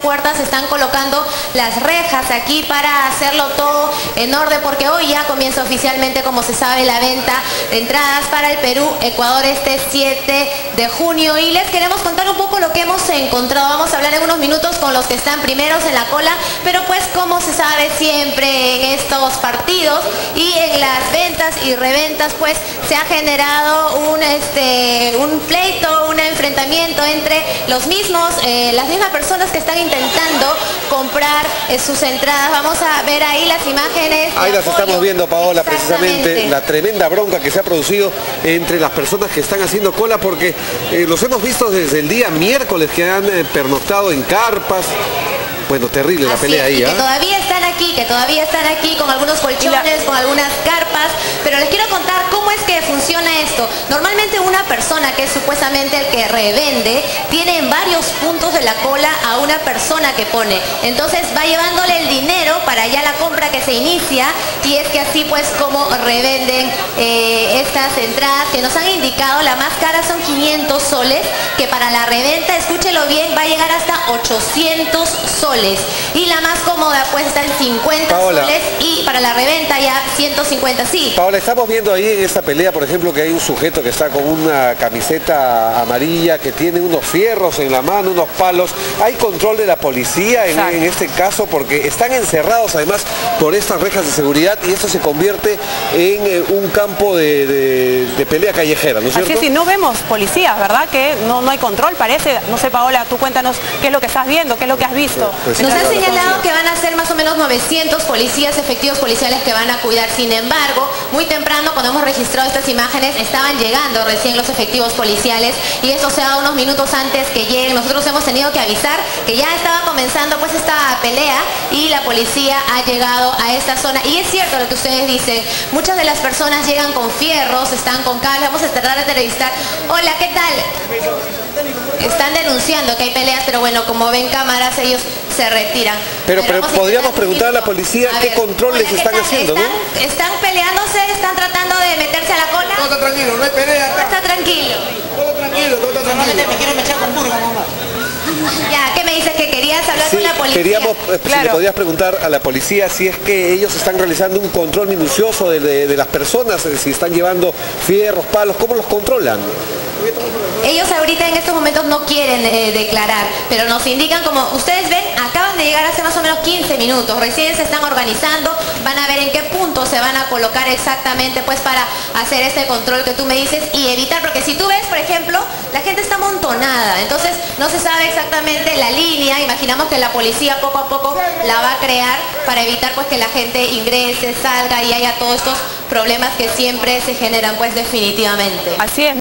puertas están colocando las rejas aquí para hacerlo todo en orden, porque hoy ya comienza oficialmente, como se sabe, la venta de entradas para el Perú-Ecuador este 7 de junio. Y les queremos contar un poco lo que hemos encontrado. Vamos a hablar en unos minutos con los que están primeros en la cola, pero pues como se sabe siempre en estos partidos y en las ventas y reventas, pues se ha generado un pleito, un enfrentamiento entre los mismos, las mismas personas que están intentando comprar sus entradas. Vamos a ver ahí las imágenes. Ahí las estamos viendo, Paola, precisamente la tremenda bronca que se ha producido entre las personas que están haciendo cola, porque los hemos visto desde el día miércoles que han pernoctado en carpas. Bueno, terrible la pelea ahí, que todavía están aquí con algunos colchones, con algunas carpas, pero les quiero contar cómo es que funciona esto. Normalmente una persona que es supuestamente el que revende, tiene en varios puntos de la cola a una persona que pone. Entonces va llevándole el dinero para ya la compra que se inicia, y es que así pues como revenden estas entradas que nos han indicado. La más cara son 500 soles, que para la reventa, escúchelo bien, va a llegar hasta 800 soles. Y la más cómoda pues está en 50 Paola, soles, y para la reventa ya 150, sí. Paola, estamos viendo ahí en esta pelea, por ejemplo, que hay un sujeto que está con una camiseta amarilla, que tiene unos fierros en la mano, unos palos. ¿Hay control de la policía en este caso? Porque están encerrados además por estas rejas de seguridad, y esto se convierte en un campo de pelea callejera, ¿no es cierto? Así es, y no vemos policías, ¿verdad? Que no hay control, parece. No sé, Paola, tú cuéntanos qué es lo que estás viendo, qué es lo que has visto. Pues nos han señalado que van a ser más o menos 900 policías, efectivos policiales, que van a cuidar. Sin embargo, muy temprano, cuando hemos registrado estas imágenes, estaban llegando recién los efectivos policiales, y eso se ha dado unos minutos antes que lleguen. Nosotros hemos tenido que avisar que ya estaba comenzando pues esta pelea, y la policía ha llegado a esta zona. Y es cierto lo que ustedes dicen, muchas de las personas llegan con fierros, están con cables. Vamos a tratar de entrevistar. Hola, ¿qué tal? Están denunciando que hay peleas, pero bueno, como ven cámaras, ellos se retiran. Pero podríamos preguntar a la policía qué control les están haciendo, ¿no? ¿Están peleándose? ¿Están tratando de meterse a la cola? Todo está tranquilo, no hay pelea acá. Está tranquilo. Todo tranquilo, todo está tranquilo. Normalmente me quieren echar con burga, mamá. Ya, ¿qué me dices? Que querías hablar con la policía. Queríamos, si le podías preguntar a la policía si es que ellos están realizando un control minucioso de las personas, si están llevando fierros, palos, ¿cómo los controlan? Ellos ahorita en estos momentos no quieren declarar, pero nos indican, como ustedes ven, acaban de llegar hace más o menos 15 minutos, recién se están organizando, van a ver en qué punto se van a colocar exactamente pues para hacer este control que tú me dices y evitar, porque si tú ves, por ejemplo, la gente está amontonada, entonces no se sabe exactamente la línea. Imaginamos que la policía poco a poco la va a crear para evitar pues que la gente ingrese, salga y haya todos estos problemas que siempre se generan pues definitivamente. Así es.